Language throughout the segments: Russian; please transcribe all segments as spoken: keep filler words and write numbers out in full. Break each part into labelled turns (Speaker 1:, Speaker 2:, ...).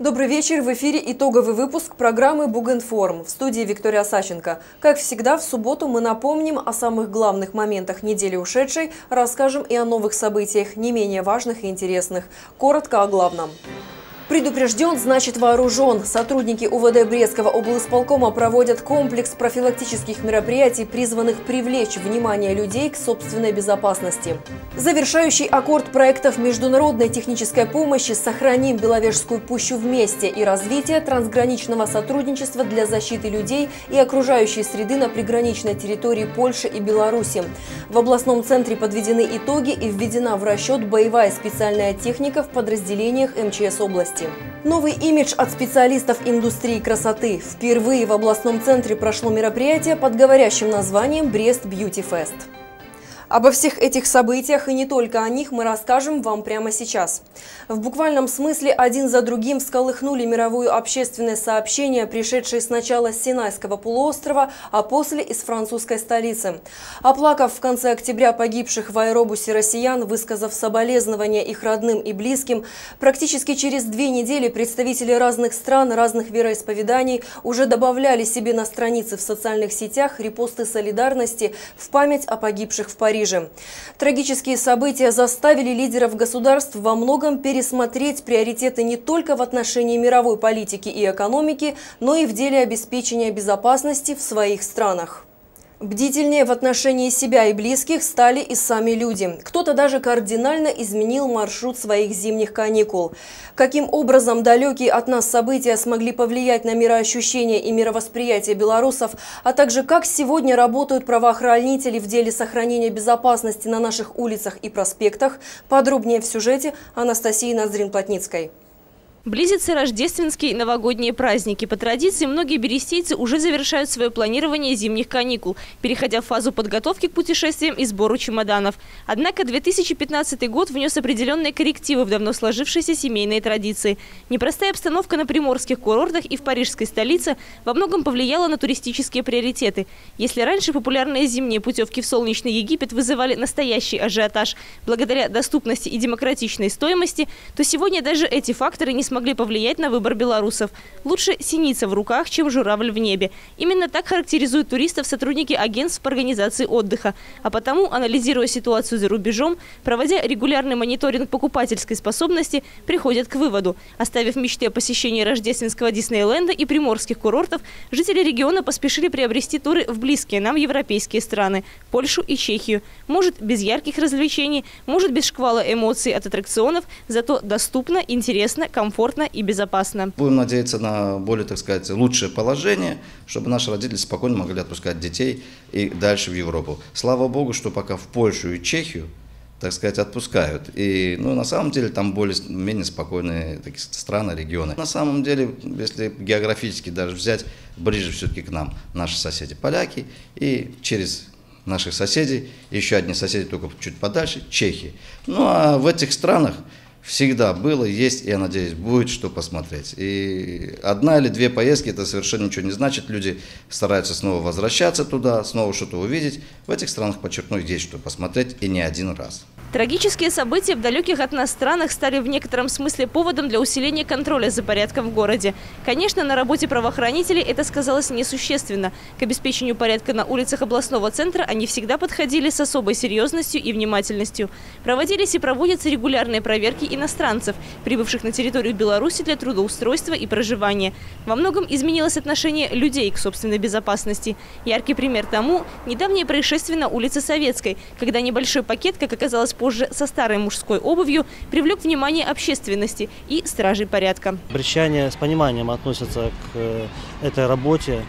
Speaker 1: Добрый вечер. В эфире итоговый выпуск программы «Бугинформ». В студии Виктория Сащенко. Как всегда, в субботу мы напомним о самых главных моментах недели ушедшей, расскажем и о новых событиях, не менее важных и интересных. Коротко о главном. Предупрежден, значит вооружен. Сотрудники УВД Брестского облисполкома проводят комплекс профилактических мероприятий, призванных привлечь внимание людей к собственной безопасности. Завершающий аккорд проектов международной технической помощи «Сохраним Беловежскую пущу вместе» и развитие трансграничного сотрудничества для защиты людей и окружающей среды на приграничной территории Польши и Беларуси. В областном центре подведены итоги и введена в расчет боевая специальная техника в подразделениях эм че эс области. Новый имидж от специалистов индустрии красоты. Впервые в областном центре прошло мероприятие под говорящим названием «Брест Бьюти Фест». Обо всех этих событиях и не только о них мы расскажем вам прямо сейчас. В буквальном смысле один за другим всколыхнули мировую общественное сообщение, пришедшее сначала с Синайского полуострова, а после из французской столицы. Оплакав в конце октября погибших в аэробусе россиян, высказав соболезнования их родным и близким, практически через две недели представители разных стран, разных вероисповеданий уже добавляли себе на страницы в социальных сетях репосты солидарности в память о погибших в Париже. Трагические события заставили лидеров государств во многом пересмотреть приоритеты не только в отношении мировой политики и экономики, но и в деле обеспечения безопасности в своих странах. Бдительнее в отношении себя и близких стали и сами люди. Кто-то даже кардинально изменил маршрут своих зимних каникул. Каким образом далекие от нас события смогли повлиять на мироощущение и мировосприятие белорусов, а также как сегодня работают правоохранители в деле сохранения безопасности на наших улицах и проспектах, подробнее в сюжете Анастасии Ноздрин-Плотницкой.
Speaker 2: Близятся рождественские и новогодние праздники. По традиции, многие берестейцы уже завершают свое планирование зимних каникул, переходя в фазу подготовки к путешествиям и сбору чемоданов. Однако две тысячи пятнадцатый год внес определенные коррективы в давно сложившиеся семейные традиции. Непростая обстановка на приморских курортах и в парижской столице во многом повлияла на туристические приоритеты. Если раньше популярные зимние путевки в солнечный Египет вызывали настоящий ажиотаж благодаря доступности и демократичной стоимости, то сегодня даже эти факторы не смогли смогли повлиять на выбор белорусов. Лучше синица в руках, чем журавль в небе. Именно так характеризуют туристов сотрудники агентств по организации отдыха. А потому, анализируя ситуацию за рубежом, проводя регулярный мониторинг покупательской способности, приходят к выводу. Оставив мечты о посещении рождественского Диснейленда и приморских курортов, жители региона поспешили приобрести туры в близкие нам европейские страны – Польшу и Чехию. Может, без ярких развлечений, может, без шквала эмоций от аттракционов, зато доступно, интересно, комфортно и безопасно.
Speaker 3: Будем надеяться на более, так сказать, лучшее положение, чтобы наши родители спокойно могли отпускать детей и дальше в Европу. Слава Богу, что пока в Польшу и Чехию, так сказать, отпускают. И, ну, на самом деле там более-менее спокойные такие страны, регионы. На самом деле, если географически даже взять, ближе все-таки к нам наши соседи поляки и через наших соседей, еще одни соседи только чуть подальше, чехи. Ну, а в этих странах всегда было, есть и, я надеюсь, будет что посмотреть. И одна или две поездки – это совершенно ничего не значит. Люди стараются снова возвращаться туда, снова что-то увидеть. В этих странах, подчеркну, есть что посмотреть и не один раз.
Speaker 2: Трагические события в далеких от нас странах стали в некотором смысле поводом для усиления контроля за порядком в городе. Конечно, на работе правоохранителей это сказалось несущественно. К обеспечению порядка на улицах областного центра они всегда подходили с особой серьезностью и внимательностью. Проводились и проводятся регулярные проверки иностранцев, прибывших на территорию Беларуси для трудоустройства и проживания. Во многом изменилось отношение людей к собственной безопасности. Яркий пример тому – недавнее происшествие на улице Советской, когда небольшой пакет, как оказалось позже, со старой мужской обувью, привлек внимание общественности и стражей порядка.
Speaker 4: Брестчане с пониманием относятся к этой работе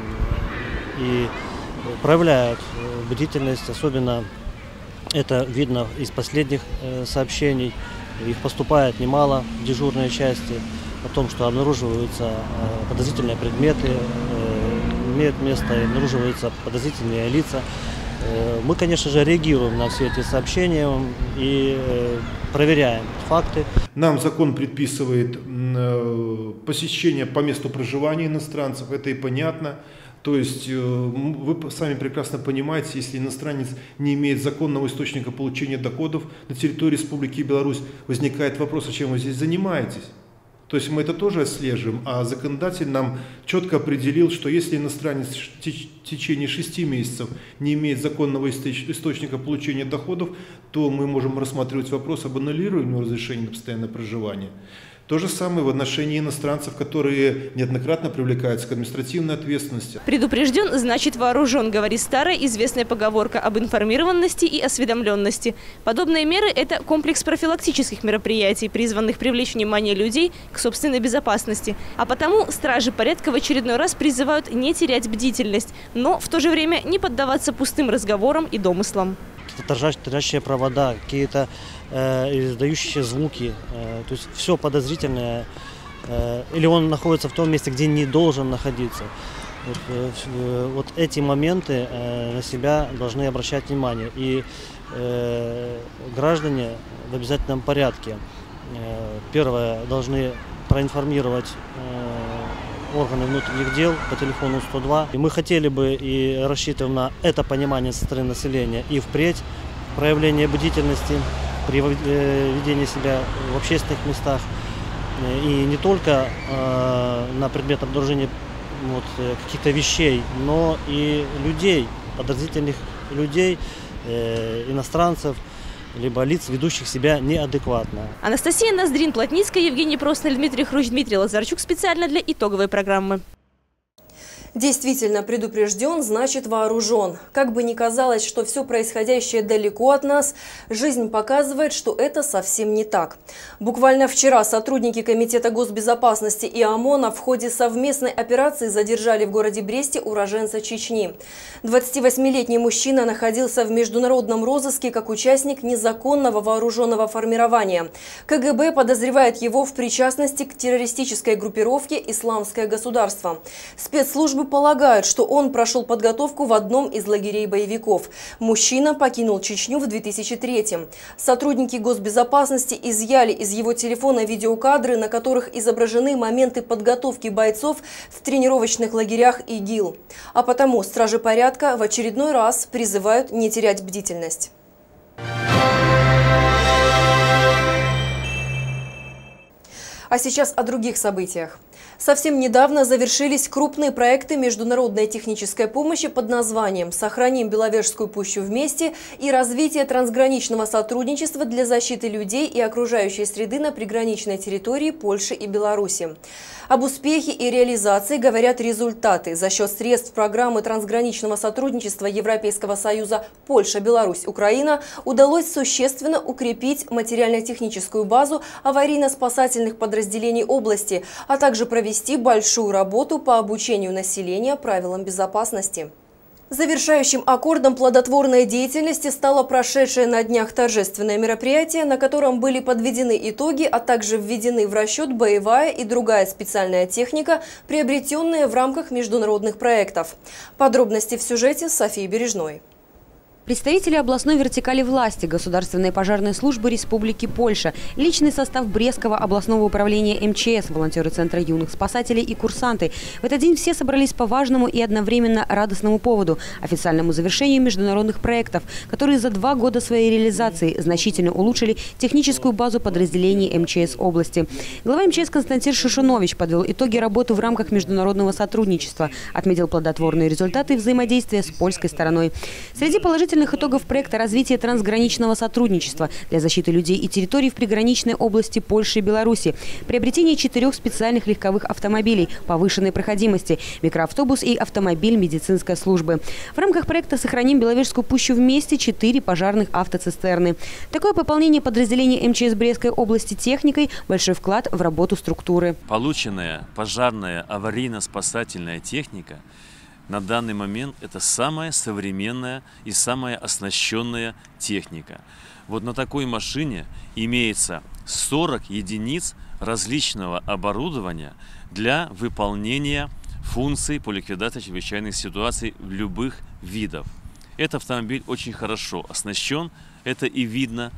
Speaker 4: и проявляют бдительность, особенно это видно из последних сообщений. Их поступает немало в дежурные части о том, что обнаруживаются подозрительные предметы, имеют место и обнаруживаются подозрительные лица. Мы, конечно же, реагируем на все эти сообщения и проверяем факты.
Speaker 5: Нам закон предписывает посещение по месту проживания иностранцев, это и понятно. То есть вы сами прекрасно понимаете, если иностранец не имеет законного источника получения доходов на территории Республики Беларусь, возникает вопрос, а чем вы здесь занимаетесь? То есть мы это тоже отслеживаем, а законодатель нам четко определил, что если иностранец в течение шести месяцев не имеет законного источника получения доходов, то мы можем рассматривать вопрос об аннулировании разрешения на постоянное проживание. То же самое в отношении иностранцев, которые неоднократно привлекаются к административной ответственности.
Speaker 2: Предупрежден, значит вооружен, говорит старая известная поговорка об информированности и осведомленности. Подобные меры – это комплекс профилактических мероприятий, призванных привлечь внимание людей к собственной безопасности. А потому стражи порядка в очередной раз призывают не терять бдительность, но в то же время не поддаваться пустым разговорам и домыслам.
Speaker 4: Какие-то торчащие провода, какие-то э, издающие звуки, э, то есть все подозрительное, э, или он находится в том месте, где не должен находиться. Вот, э, вот эти моменты э, на себя должны обращать внимание, и э, граждане в обязательном порядке, э, первое, должны проинформировать э, органы внутренних дел по телефону сто два. И мы хотели бы и рассчитываем на это понимание со стороны населения и впредь проявление бдительности при ведении себя в общественных местах. И не только э, на предмет обнаружения вот, каких-то вещей, но и людей, подозрительных людей, э, иностранцев, либо лиц, ведущих себя неадекватно.
Speaker 2: Анастасия Ноздрин-Плотницкая, Евгений Проснель, Дмитрий Хрущ, Дмитрий Лазарчук специально для итоговой программы.
Speaker 1: Действительно предупрежден, значит вооружен. Как бы ни казалось, что все происходящее далеко от нас, жизнь показывает, что это совсем не так. Буквально вчера сотрудники Комитета госбезопасности и ОМОНа в ходе совместной операции задержали в городе Бресте уроженца Чечни. двадцативосьмилетний мужчина находился в международном розыске как участник незаконного вооруженного формирования. КГБ подозревает его в причастности к террористической группировке «Исламское государство». Спецслужбы полагают, что он прошел подготовку в одном из лагерей боевиков. Мужчина покинул Чечню в две тысячи третьем. Сотрудники госбезопасности изъяли из его телефона видеокадры, на которых изображены моменты подготовки бойцов в тренировочных лагерях ИГИЛ. А потому стражи порядка в очередной раз призывают не терять бдительность. А сейчас о других событиях. Совсем недавно завершились крупные проекты международной технической помощи под названием «Сохраним Беловежскую пущу вместе» и «Развитие трансграничного сотрудничества для защиты людей и окружающей среды на приграничной территории Польши и Беларуси». Об успехе и реализации говорят результаты. За счет средств программы трансграничного сотрудничества Европейского Союза «Польша, Беларусь, Украина» удалось существенно укрепить материально-техническую базу аварийно-спасательных подразделений области, а также провести большую работу по обучению населения правилам безопасности. Завершающим аккордом плодотворной деятельности стало прошедшее на днях торжественное мероприятие, на котором были подведены итоги, а также введены в расчет боевая и другая специальная техника, приобретенная в рамках международных проектов. Подробности в сюжете Софии Бережной.
Speaker 6: Представители областной вертикали власти, Государственной пожарной службы Республики Польша, личный состав Брестского областного управления эм че эс, волонтеры Центра юных спасателей и курсанты. В этот день все собрались по важному и одновременно радостному поводу – официальному завершению международных проектов, которые за два года своей реализации значительно улучшили техническую базу подразделений эм че эс области. Глава эм че эс Константин Шишунович подвел итоги работы в рамках международного сотрудничества, отметил плодотворные результаты взаимодействия с польской стороной. Среди положительных итогов проекта развития трансграничного сотрудничества для защиты людей и территорий в приграничной области Польши и Беларуси, приобретение четырех специальных легковых автомобилей повышенной проходимости, микроавтобус и автомобиль медицинской службы. В рамках проекта «Сохраним Беловежскую пущу вместе» четыре пожарных автоцистерны. Такое пополнение подразделения эм че эс Брестской области техникой – большой вклад в работу структуры.
Speaker 7: Полученная пожарная аварийно-спасательная техника на данный момент это самая современная и самая оснащенная техника. Вот на такой машине имеется сорок единиц различного оборудования для выполнения функций по ликвидации чрезвычайных ситуаций любых видов. Этот автомобиль очень хорошо оснащен, это и видно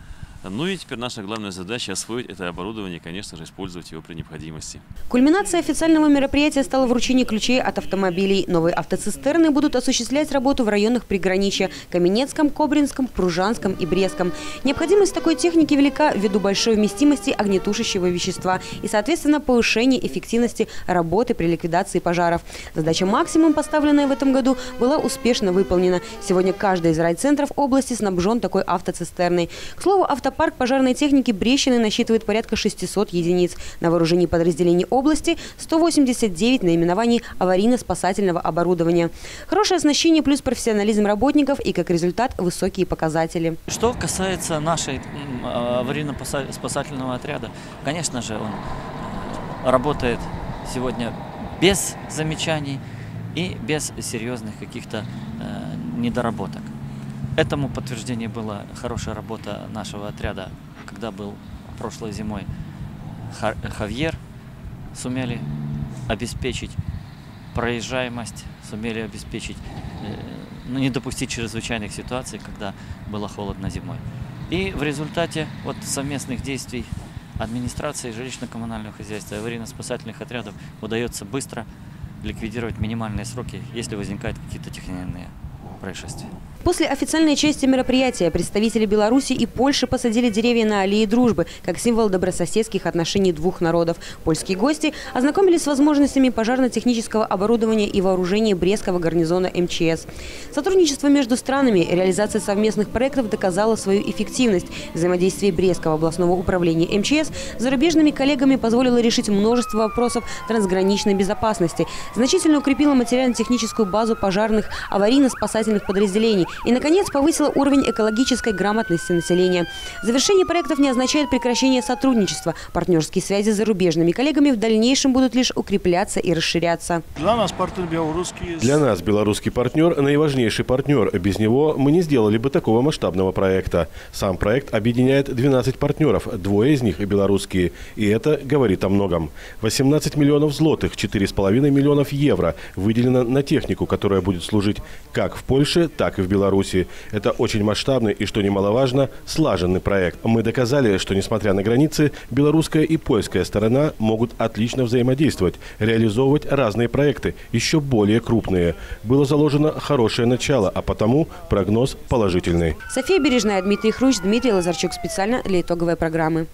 Speaker 7: Ну и теперь наша главная задача освоить это оборудование, конечно же, использовать его при необходимости.
Speaker 6: Кульминацией официального мероприятия стало вручение ключей от автомобилей. Новые автоцистерны будут осуществлять работу в районах приграничья – Каменецком, Кобринском, Пружанском и Брестском. Необходимость такой техники велика ввиду большой вместимости огнетушащего вещества и, соответственно, повышения эффективности работы при ликвидации пожаров. Задача максимум, поставленная в этом году, была успешно выполнена. Сегодня каждый из райцентров области снабжен такой автоцистерной. К слову, автопарк пожарной техники Брещины насчитывает порядка шестисот единиц. На вооружении подразделений области сто восемьдесят девять наименований аварийно-спасательного оборудования. Хорошее оснащение плюс профессионализм работников и, как результат, высокие показатели.
Speaker 8: Что касается нашей аварийно-спасательного отряда, конечно же, он работает сегодня без замечаний и без серьезных каких-то э, недоработок. Этому подтверждение была хорошая работа нашего отряда, когда был прошлой зимой Хавьер. Сумели обеспечить проезжаемость, сумели обеспечить, э, ну, не допустить чрезвычайных ситуаций, когда было холодно зимой. И в результате вот совместных действий администрации, жилищно-коммунального хозяйства и аварийно-спасательных отрядов удается быстро ликвидировать минимальные сроки, если возникают какие-то техногенные происшествия.
Speaker 6: После официальной части мероприятия представители Беларуси и Польши посадили деревья на аллее дружбы, как символ добрососедских отношений двух народов. Польские гости ознакомились с возможностями пожарно-технического оборудования и вооружения Брестского гарнизона эм че эс. Сотрудничество между странами, реализация совместных проектов доказало свою эффективность. Взаимодействие Брестского областного управления эм че эс с зарубежными коллегами позволило решить множество вопросов трансграничной безопасности, значительно укрепило материально-техническую базу пожарных аварийно-спасательных подразделений и, наконец, повысила уровень экологической грамотности населения. Завершение проектов не означает прекращение сотрудничества. Партнерские связи с зарубежными коллегами в дальнейшем будут лишь укрепляться и расширяться.
Speaker 9: Для нас партнер белорусский.
Speaker 10: Для нас белорусский партнер – наиважнейший партнер. Без него мы не сделали бы такого масштабного проекта. Сам проект объединяет двенадцать партнеров, двое из них белорусские. И это говорит о многом. восемнадцать миллионов злотых, четыре с половиной миллионов евро выделено на технику, которая будет служить как в Польше, так и в Беларуси. Это очень масштабный и, что немаловажно, слаженный проект. Мы доказали, что, несмотря на границы, белорусская и польская сторона могут отлично взаимодействовать, реализовывать разные проекты, еще более крупные. Было заложено хорошее начало, а потому прогноз положительный.
Speaker 6: София Бережная, Дмитрий Хрущ, Дмитрий Лазарчук. Специально для итоговой программы.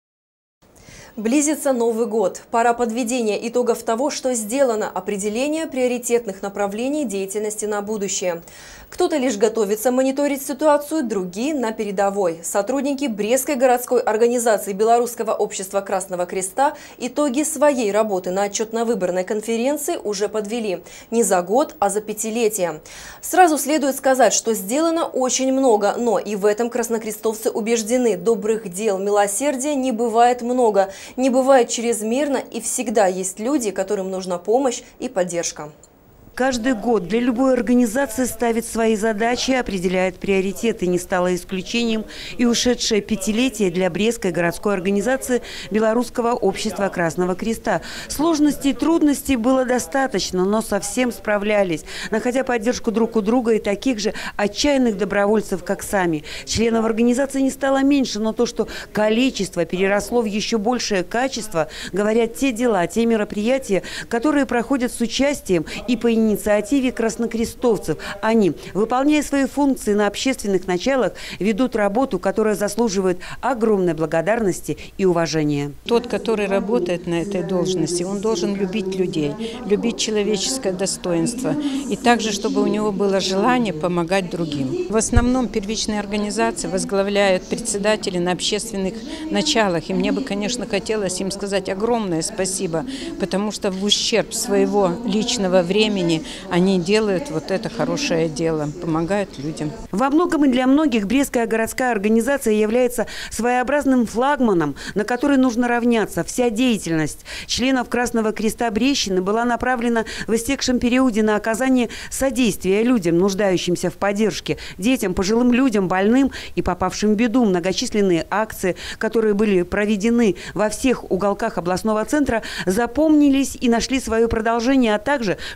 Speaker 1: Близится Новый год. Пора подведения итогов того, что сделано, определения приоритетных направлений деятельности на будущее. Кто-то лишь готовится мониторить ситуацию, другие на передовой. Сотрудники Брестской городской организации Белорусского общества Красного Креста итоги своей работы на отчетно-выборной конференции уже подвели. Не за год, а за пятилетие. Сразу следует сказать, что сделано очень много, но и в этом краснокрестовцы убеждены, добрых дел, милосердия не бывает много. Не бывает чрезмерно, и всегда есть люди, которым нужна помощь и поддержка.
Speaker 11: Каждый год для любой организации ставит свои задачи, определяет приоритеты. Не стало исключением и ушедшее пятилетие для Брестской городской организации Белорусского общества Красного Креста. Сложностей и трудностей было достаточно, но совсем справлялись, находя поддержку друг у друга и таких же отчаянных добровольцев, как сами. Членов организации не стало меньше, но то, что количество переросло в еще большее качество, говорят те дела, те мероприятия, которые проходят с участием и по инициативе краснокрестовцев. Они, выполняя свои функции на общественных началах, ведут работу, которая заслуживает огромной благодарности и уважения.
Speaker 12: Тот, который работает на этой должности, он должен любить людей, любить человеческое достоинство. И также, чтобы у него было желание помогать другим. В основном первичные организации возглавляют председатели на общественных началах. И мне бы, конечно, хотелось им сказать огромное спасибо, потому что в ущерб своего личного времени они делают вот это хорошее дело, помогают людям.
Speaker 11: Во многом и для многих Брестская городская организация является своеобразным флагманом, на который нужно равняться. Вся деятельность членов Красного Креста Брещины была направлена в истекшем периоде на оказание содействия людям, нуждающимся в поддержке, детям, пожилым людям, больным и попавшим в беду. Многочисленные акции, которые были проведены во всех уголках областного центра, запомнились и нашли свое продолжение, а также, что немаловажно,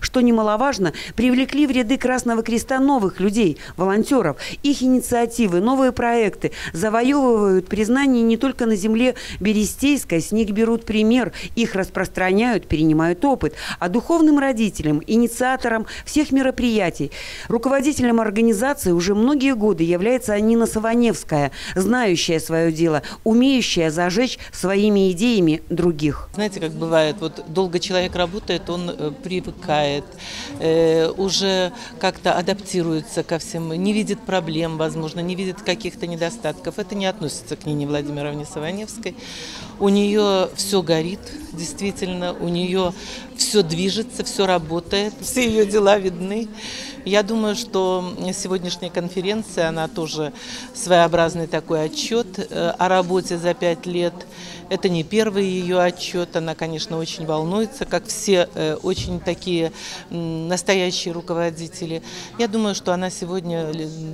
Speaker 11: немаловажно, привлекли в ряды Красного Креста новых людей, волонтеров. Их инициативы, новые проекты завоевывают признание не только на земле Берестейской, с них берут пример, их распространяют, перенимают опыт. А духовным родителям, инициаторам всех мероприятий, руководителем организации уже многие годы является Нина Саваневская, знающая свое дело, умеющая зажечь своими идеями других.
Speaker 13: Знаете, как бывает, вот долго человек работает, он э, привыкает, э, уже как-то адаптируется ко всему, не видит проблем, возможно, не видит каких-то недостатков. Это не относится к Нине Владимировне Саваневской. У нее все горит, действительно, у нее все движется, все работает, все ее дела видны. Я думаю, что сегодняшняя конференция, она тоже своеобразный такой отчет о работе за пять лет. Это не первый ее отчет, она, конечно, очень волнуется, как все очень такие настоящие руководители. Я думаю, что она сегодня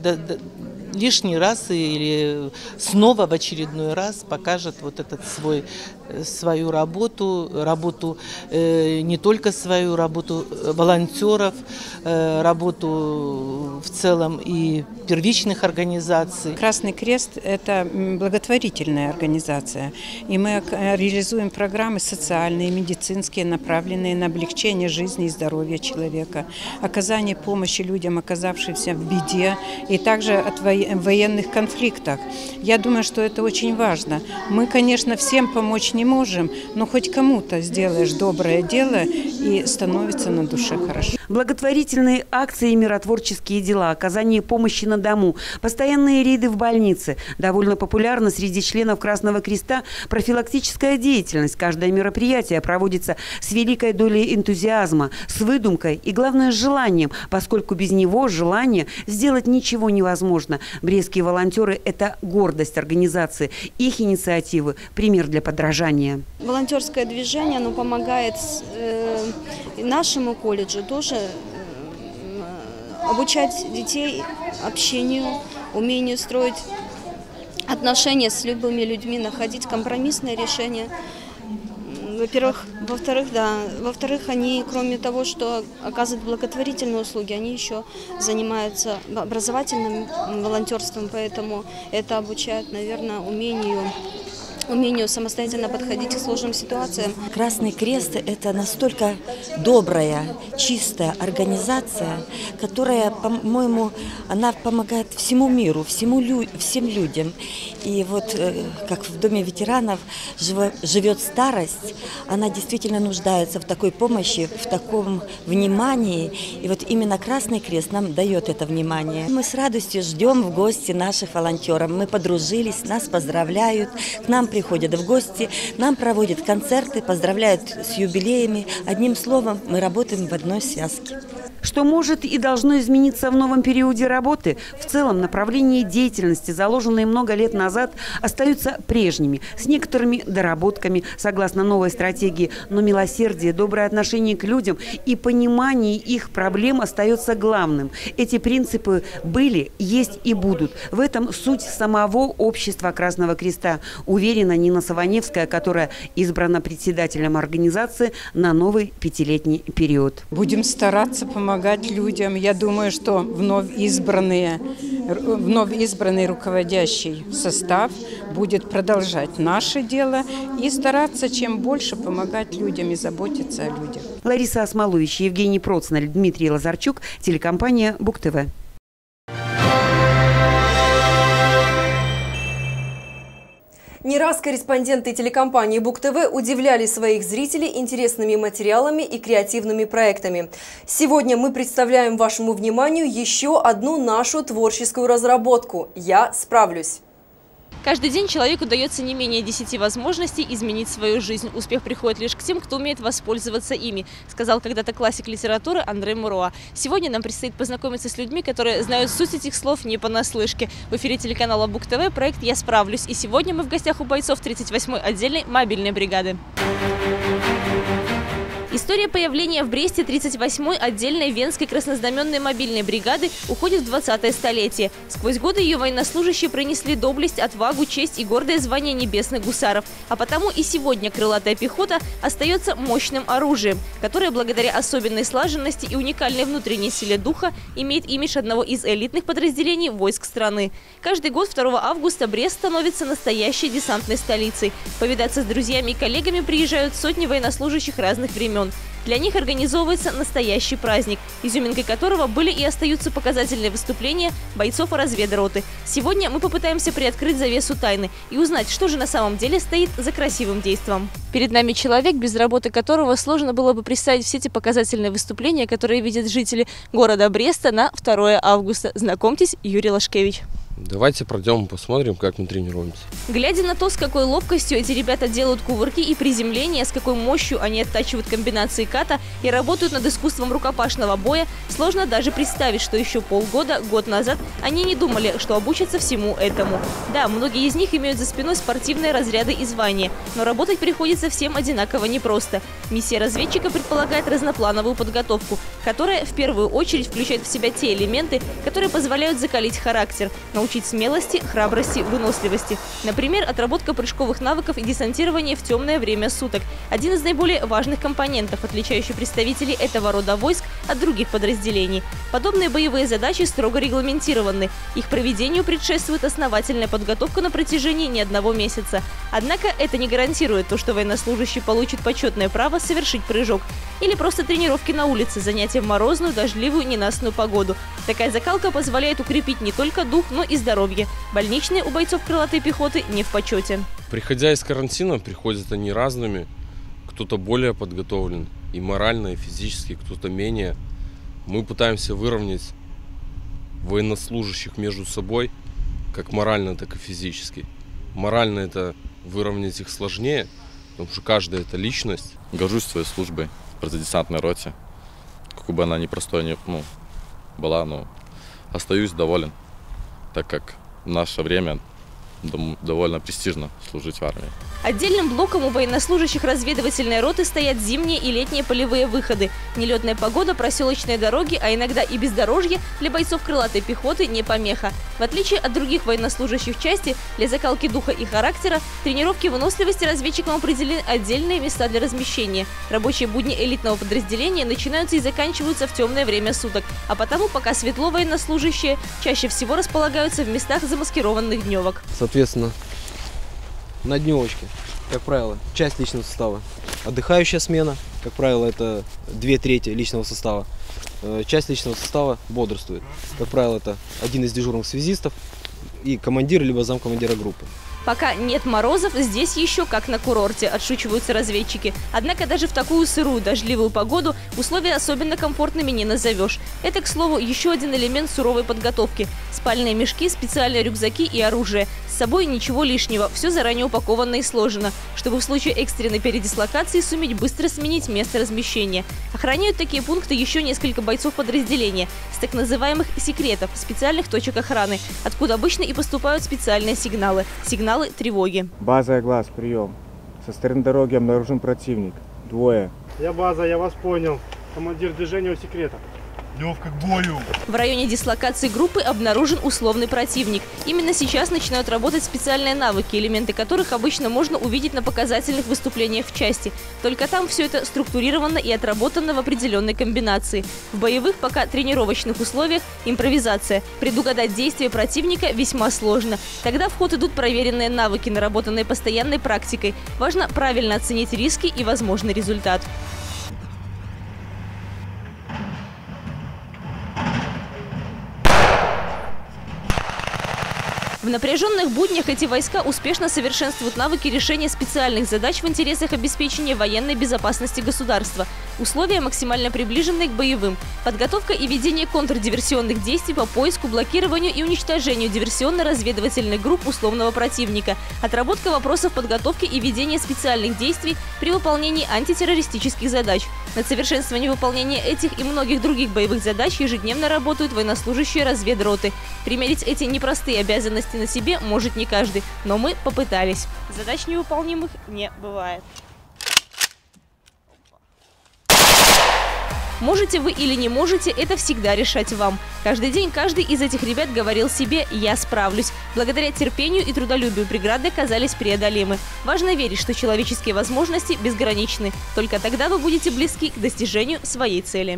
Speaker 13: лишний раз или снова в очередной раз покажет вот этот свой, свою работу, работу не только свою, работу волонтеров, работу в целом и первичных организаций.
Speaker 12: Красный Крест – это благотворительная организация, и мы реализуем программы социальные, медицинские, направленные на облегчение жизни и здоровья человека, оказание помощи людям, оказавшимся в беде, и также от военных конфликтах. Я думаю, что это очень важно. Мы, конечно, всем помочь не можем, но хоть кому-то сделаешь доброе дело, и становится на душе хорошо.
Speaker 11: Благотворительные акции и миротворческие дела, оказание помощи на дому, постоянные рейды в больнице. Довольно популярна среди членов Красного Креста профилактическая деятельность. Каждое мероприятие проводится с великой долей энтузиазма, с выдумкой и, главное, с желанием, поскольку без него, желания, сделать ничего невозможно. Брестские волонтеры – это гордость организации. Их инициативы – пример для подражания.
Speaker 14: Волонтерское движение, оно помогает э, нашему колледжу тоже обучать детей общению, умению строить отношения с любыми людьми, находить компромиссные решения. Во-первых, во-вторых, да, во-вторых, они, кроме того, что оказывают благотворительные услуги, они еще занимаются образовательным волонтерством, поэтому это обучает, наверное, умению умению самостоятельно подходить к сложным ситуациям.
Speaker 15: Красный Крест – это настолько добрая, чистая организация, которая, по-моему, она помогает всему миру, всему лю всем людям. И вот как в Доме ветеранов живет старость, она действительно нуждается в такой помощи, в таком внимании. И вот именно Красный Крест нам дает это внимание. Мы с радостью ждем в гости наших волонтеров. Мы подружились, нас поздравляют, к нам приходят в гости, нам проводят концерты, поздравляют с юбилеями. Одним словом, мы работаем в одной связке.
Speaker 11: Что может и должно измениться в новом периоде работы? В целом направления деятельности, заложенные много лет назад, остаются прежними, с некоторыми доработками, согласно новой стратегии. Но милосердие, доброе отношение к людям и понимание их проблем остается главным. Эти принципы были, есть и будут. В этом суть самого общества Красного Креста, уверена Нина Саваневская, которая избрана председателем организации на новый пятилетний период.
Speaker 12: Будем стараться помогать людям. Я думаю, что вновь избранные, вновь избранный руководящий состав будет продолжать наше дело и стараться чем больше помогать людям и заботиться о людях.
Speaker 11: Лариса Осмолович, Евгений Процнель, Дмитрий Лазарчук, телекомпания БугТВ.
Speaker 1: Не раз корреспонденты телекомпании БугТВ удивляли своих зрителей интересными материалами и креативными проектами. Сегодня мы представляем вашему вниманию еще одну нашу творческую разработку «Я справлюсь».
Speaker 2: Каждый день человеку дается не менее десяти возможностей изменить свою жизнь. Успех приходит лишь к тем, кто умеет воспользоваться ими, сказал когда-то классик литературы Андрей Муруа. Сегодня нам предстоит познакомиться с людьми, которые знают суть этих слов не понаслышке. В эфире телеканала БугТВ проект «Я справлюсь». И сегодня мы в гостях у бойцов тридцать восьмой отдельной мобильной бригады. История появления в Бресте тридцать восьмой отдельной Венской краснознаменной мобильной бригады уходит в двадцатое столетие. Сквозь годы ее военнослужащие принесли доблесть, отвагу, честь и гордое звание небесных гусаров. А потому и сегодня крылатая пехота остается мощным оружием, которое благодаря особенной слаженности и уникальной внутренней силе духа имеет имидж одного из элитных подразделений войск страны. Каждый год второго августа Брест становится настоящей десантной столицей. Повидаться с друзьями и коллегами приезжают сотни военнослужащих разных времен. Для них организовывается настоящий праздник, изюминкой которого были и остаются показательные выступления бойцов и разведроты. Сегодня мы попытаемся приоткрыть завесу тайны и узнать, что же на самом деле стоит за красивым действом. Перед нами человек, без работы которого сложно было бы представить все эти показательные выступления, которые видят жители города Бреста на второе августа. Знакомьтесь, Юрий Лашкевич.
Speaker 16: Давайте пройдем, посмотрим, как мы тренируемся.
Speaker 2: Глядя на то, с какой ловкостью эти ребята делают кувырки и приземления, с какой мощью они оттачивают комбинации ката и работают над искусством рукопашного боя, сложно даже представить, что еще полгода, год назад они не думали, что обучатся всему этому. Да, многие из них имеют за спиной спортивные разряды и звания, но работать приходится всем одинаково непросто. Миссия разведчика предполагает разноплановую подготовку, которая в первую очередь включает в себя те элементы, которые позволяют закалить характер, научить смелости, храбрости, выносливости. Например, отработка прыжковых навыков и десантирование в темное время суток – один из наиболее важных компонентов, отличающих представителей этого рода войск от других подразделений. Подобные боевые задачи строго регламентированы. Их проведению предшествует основательная подготовка на протяжении не одного месяца. Однако это не гарантирует то, что военнослужащий получит почетное право совершить прыжок. Или просто тренировки на улице, занятия в морозную, дождливую, ненастную погоду. Такая закалка позволяет укрепить не только дух, но и здоровье. Больничные у бойцов крылатой пехоты не в почете.
Speaker 16: Приходя из карантина, приходят они разными. Кто-то более подготовлен и морально, и физически, кто-то менее. Мы пытаемся выровнять военнослужащих между собой, как морально, так и физически. Морально это выровнять их сложнее, потому что каждая это личность.
Speaker 17: Горжусь своей службой в противодесантной роте. Какой бы она ни простой ни, ну, была, но остаюсь доволен, так как в наше время довольно престижно служить в армии.
Speaker 2: Отдельным блоком у военнослужащих разведывательной роты стоят зимние и летние полевые выходы. Нелетная погода, проселочные дороги, а иногда и бездорожье для бойцов крылатой пехоты не помеха. В отличие от других военнослужащих части, для закалки духа и характера, тренировки выносливости разведчикам определены отдельные места для размещения. Рабочие будни элитного подразделения начинаются и заканчиваются в темное время суток, а потому, пока светло, военнослужащие чаще всего располагаются в местах замаскированных дневок.
Speaker 18: Соответственно, на дневочке, как правило, часть личного состава. Отдыхающая смена, как правило, это две трети личного состава. Часть личного состава бодрствует. Как правило, это один из дежурных связистов и командир либо замкомандира группы.
Speaker 2: Пока нет морозов, здесь еще как на курорте, отшучиваются разведчики. Однако даже в такую сырую, дождливую погоду условия особенно комфортными не назовешь. Это, к слову, еще один элемент суровой подготовки. Спальные мешки, специальные рюкзаки и оружие. С собой ничего лишнего, все заранее упаковано и сложено, чтобы в случае экстренной передислокации суметь быстро сменить место размещения. Охраняют такие пункты еще несколько бойцов подразделения с так называемых секретов, специальных точек охраны, откуда обычно и поступают специальные сигналы. Сигналы тревоги.
Speaker 19: База глаз, прием. Со стороны дороги обнаружен противник. Двое.
Speaker 20: Я база, я вас понял. Командир движения у секрета. Левка к бою.
Speaker 2: В районе дислокации группы обнаружен условный противник. Именно сейчас начинают работать специальные навыки, элементы которых обычно можно увидеть на показательных выступлениях в части. Только там все это структурировано и отработано в определенной комбинации. В боевых, пока тренировочных условиях, импровизация. Предугадать действия противника весьма сложно. Тогда в ход идут проверенные навыки, наработанные постоянной практикой. Важно правильно оценить риски и возможный результат. В напряженных буднях эти войска успешно совершенствуют навыки решения специальных задач в интересах обеспечения военной безопасности государства. Условия максимально приближенные к боевым. Подготовка и ведение контрдиверсионных действий по поиску, блокированию и уничтожению диверсионно-разведывательных групп условного противника. Отработка вопросов подготовки и ведения специальных действий при выполнении антитеррористических задач. Над совершенствованием выполнения этих и многих других боевых задач ежедневно работают военнослужащие разведроты. Примерить эти непростые обязанности на себе может не каждый, но мы попытались. Задач невыполнимых не бывает. Можете вы или не можете, это всегда решать вам. Каждый день каждый из этих ребят говорил себе «я справлюсь». Благодаря терпению и трудолюбию преграды казались преодолимы. Важно верить, что человеческие возможности безграничны. Только тогда вы будете близки к достижению своей цели.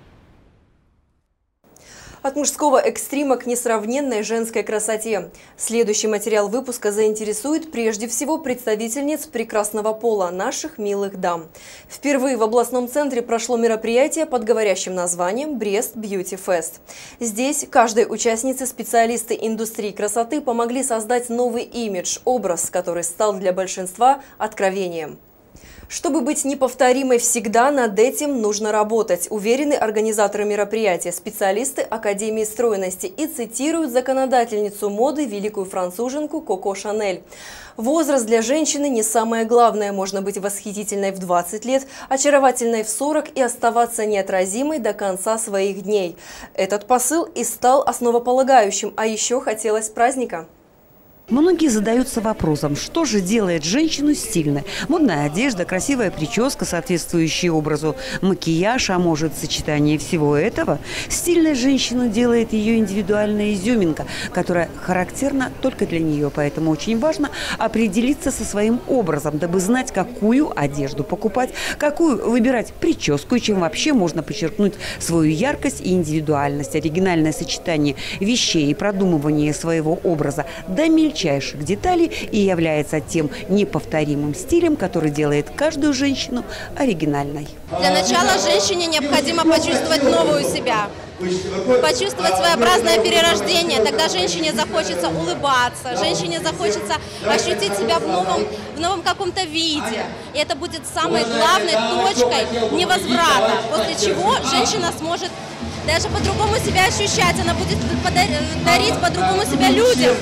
Speaker 1: От мужского экстрима к несравненной женской красоте. Следующий материал выпуска заинтересует прежде всего представительниц прекрасного пола, наших милых дам. Впервые в областном центре прошло мероприятие под говорящим названием «Брест Бьюти Фест». Здесь каждой участнице специалисты индустрии красоты помогли создать новый имидж, образ, который стал для большинства откровением. Чтобы быть неповторимой всегда, над этим нужно работать, уверены организаторы мероприятия, специалисты Академии стройности, и цитируют законодательницу моды, великую француженку Коко Шанель. Возраст для женщины не самое главное. Можно быть восхитительной в двадцать лет, очаровательной в сорок и оставаться неотразимой до конца своих дней. Этот посыл и стал основополагающим, а еще хотелось праздника.
Speaker 6: Многие задаются вопросом, что же делает женщину стильной? Модная одежда, красивая прическа, соответствующая образу, макияж, а может сочетание всего этого? Стильной женщину делает ее индивидуальная изюминка, которая характерна только для нее. Поэтому очень важно определиться со своим образом, дабы знать, какую одежду покупать, какую выбирать прическу и чем вообще можно подчеркнуть свою яркость и индивидуальность. Оригинальное сочетание вещей и продумывание своего образа до мельчайших деталей и является тем неповторимым стилем, который делает каждую женщину оригинальной.
Speaker 21: Для начала женщине необходимо почувствовать новую себя, почувствовать своеобразное перерождение. Тогда женщине захочется улыбаться, женщине захочется ощутить себя в новом, в новом каком-то виде. И это будет самой главной точкой невозврата, после чего женщина сможет даже по-другому себя ощущать, она будет дарить по-другому себя людям.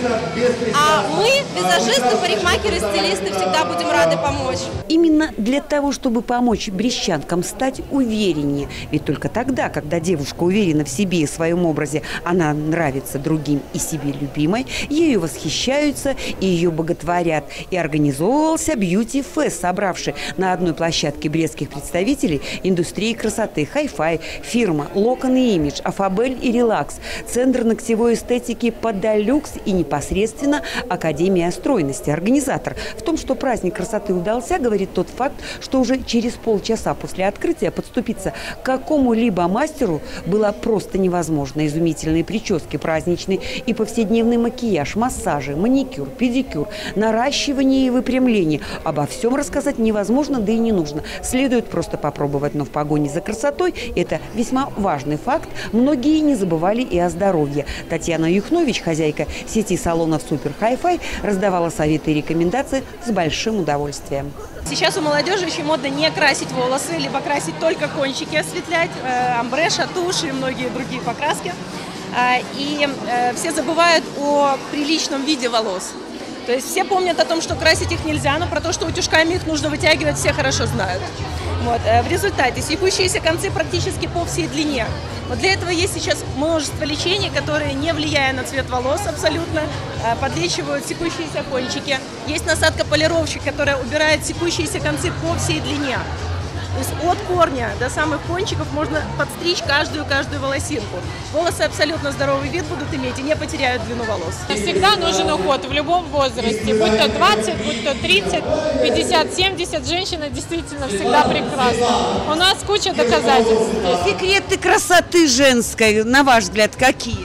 Speaker 21: А мы, визажисты, парикмахеры, стилисты, всегда будем рады помочь.
Speaker 6: Именно для того, чтобы помочь брестчанкам стать увереннее. Ведь только тогда, когда девушка уверена в себе и в своем образе, она нравится другим и себе любимой, ею восхищаются и ее боготворят. И организовывался бьюти-фест, собравший на одной площадке брестских представителей индустрии красоты Hi-Fi, фирма Локон и Имидж, Афабель и Релакс, Центр ногтевой эстетики Подолюкс и непосредственно Академия стройности. Организатор. В том, что праздник красоты удался, говорит тот факт, что уже через полчаса после открытия подступиться к какому-либо мастеру было просто невозможно. Изумительные прически, праздничный и повседневный макияж, массажи, маникюр, педикюр, наращивание и выпрямление. Обо всем рассказать невозможно, да и не нужно. Следует просто попробовать, но в погоне за красотой это весьма важный факт. Многие не забывали и о здоровье. Татьяна Юхнович, хозяйка сети салонов Супер Hi-Fi, раздавала советы и рекомендации с большим удовольствием.
Speaker 22: Сейчас у молодежи очень модно не красить волосы, либо красить только кончики, осветлять, э, амбреша, тушь и многие другие покраски. Э, и э, все забывают о приличном виде волос. То есть все помнят о том, что красить их нельзя, но про то, что утюжками их нужно вытягивать, все хорошо знают. Вот. В результате секущиеся концы практически по всей длине. Вот для этого есть сейчас множество лечений, которые, не влияя на цвет волос абсолютно, подлечивают секущиеся кончики. Есть насадка-полировщик, которая убирает секущиеся концы по всей длине. То есть от корня до самых кончиков можно подстричь каждую-каждую волосинку. Волосы абсолютно здоровый вид будут иметь и не потеряют длину волос.
Speaker 23: Всегда нужен уход в любом возрасте, будь то двадцать, будь то тридцать, пятьдесят, семьдесят, женщина действительно всегда прекрасна. У нас куча доказательств.
Speaker 6: Секреты красоты женской, на ваш взгляд, какие?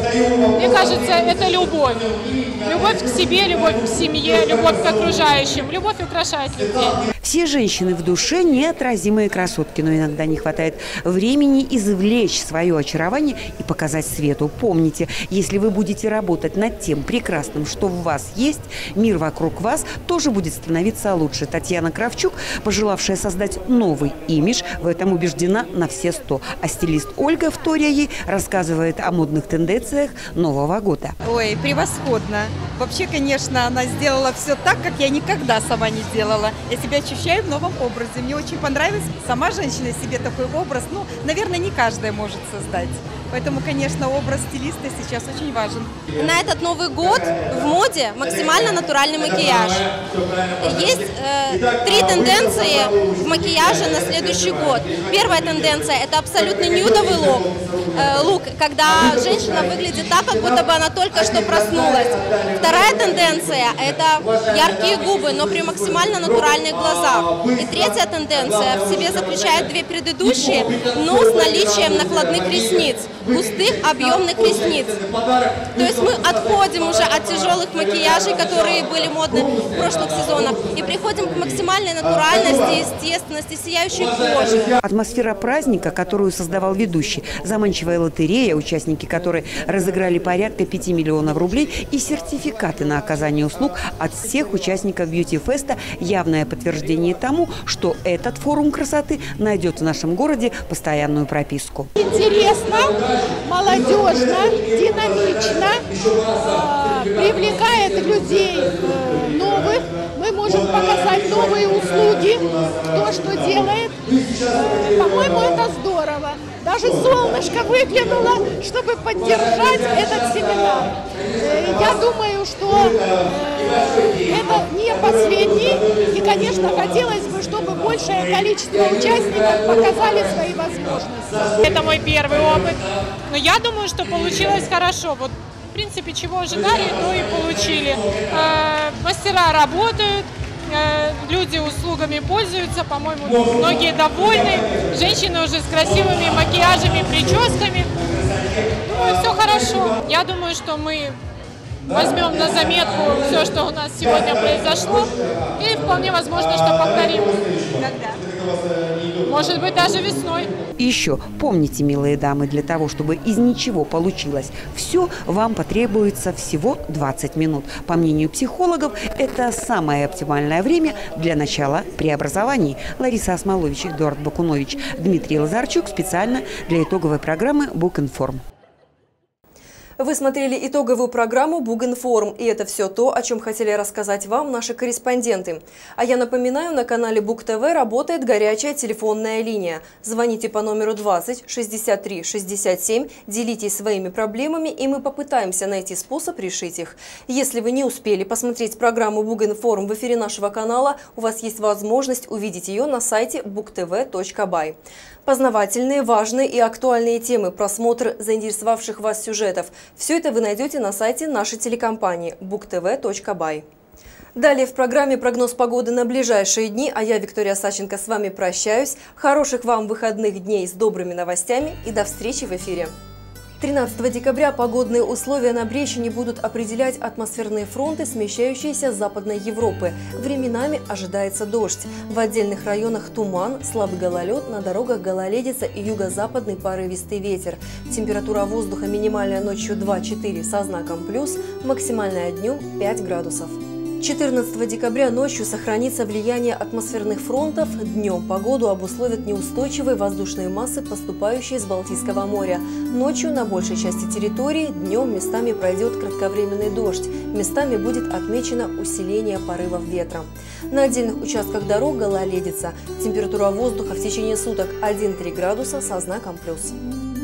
Speaker 23: Мне кажется, это любовь. Любовь к себе, любовь к семье, любовь к окружающим. Любовь украшает людей.
Speaker 6: Все женщины в душе неотразимые красотки, но иногда не хватает времени извлечь свое очарование и показать свету. Помните, если вы будете работать над тем прекрасным, что в вас есть, мир вокруг вас тоже будет становиться лучше. Татьяна Кравчук, пожелавшая создать новый имидж, в этом убеждена на все сто. А стилист Ольга, вторя ей, рассказывает о модных тенденциях Нового года.
Speaker 24: Ой, превосходно. Вообще, конечно, она сделала все так, как я никогда сама не сделала. Я себя ощущаю в новом образе. Мне очень понравилось. Сама женщина себе такой образ, ну, наверное, не каждая может создать. Поэтому, конечно, образ стилиста сейчас очень важен.
Speaker 21: На этот Новый год в моде максимально натуральный макияж. Есть э, три тенденции в макияже на следующий год. Первая тенденция – это абсолютно нюдовый лук, э, лук, когда женщина выглядит так, как будто бы она только что проснулась. Вторая тенденция – это яркие губы, но при максимально натуральных глазах. И третья тенденция в себе заключает две предыдущие, но с наличием накладных ресниц, густых объемных ресниц. То есть мы отходим уже от тяжелых макияжей, которые были модны в прошлых сезонах, и приходим к максимальной натуральности, естественности, сияющей кожи.
Speaker 11: Атмосфера праздника, которую создавал ведущий, заманчивая лотерея, участники которой разыграли порядка пяти миллионов рублей, и сертификаты на оказание услуг от всех участников бьюти-феста – явное подтверждение тому, что этот форум красоты найдет в нашем городе постоянную прописку.
Speaker 22: Интересно, молодежно, динамично, э, привлекает людей э, новых. Мы можем показать новые услуги, кто что делает. Э, по-моему, это здорово. Даже солнышко выглянуло, чтобы поддержать этот семинар. Э, я думаю, что э, это не последний. И, конечно, хотелось бы, чтобы большее количество участников показали свои возможности.
Speaker 23: Это мой первый опыт. Но я думаю, что получилось хорошо. Вот, в принципе, чего ожидали, то и получили. Э, мастера работают, э, люди услугами пользуются, по-моему, многие довольны. Женщины уже с красивыми макияжами, прическами. Думаю, все хорошо. Я думаю, что мы возьмем на заметку все, что у нас сегодня произошло, и вполне возможно, что повторим. Когда? Может быть, даже весной.
Speaker 11: И еще помните, милые дамы, для того, чтобы из ничего получилось все, вам потребуется всего двадцать минут. По мнению психологов, это самое оптимальное время для начала преобразований. Лариса Осмолович, Эдуард Бакунович, Дмитрий Лазарчук специально для итоговой программы «Бугенформ».
Speaker 1: Вы смотрели итоговую программу «Бугенформ», и это все то, о чем хотели рассказать вам наши корреспонденты. А я напоминаю, на канале Буг ТВ работает горячая телефонная линия. Звоните по номеру двадцать шестьдесят три шестьдесят семь, делитесь своими проблемами, и мы попытаемся найти способ решить их. Если вы не успели посмотреть программу «Бугенформ» в эфире нашего канала, у вас есть возможность увидеть ее на сайте буг тв точка бай. Познавательные, важные и актуальные темы, просмотр заинтересовавших вас сюжетов – все это вы найдете на сайте нашей телекомпании буг тв точка бай. Далее в программе прогноз погоды на ближайшие дни, а я, Виктория Саченко, с вами прощаюсь. Хороших вам выходных дней с добрыми новостями и до встречи в эфире. тринадцатого декабря погодные условия на Брещине будут определять атмосферные фронты, смещающиеся с Западной Европы. Временами ожидается дождь. В отдельных районах туман, слабый гололед, на дорогах гололедица и юго-западный порывистый ветер. Температура воздуха минимальная ночью два-четыре со знаком плюс, максимальная днем пять градусов. четырнадцатого декабря ночью сохранится влияние атмосферных фронтов. Днем погоду обусловят неустойчивые воздушные массы, поступающие с Балтийского моря. Ночью на большей части территории, днем местами пройдет кратковременный дождь. Местами будет отмечено усиление порывов ветра. На отдельных участках дорог гололедица. Температура воздуха в течение суток один-три градуса со знаком плюс.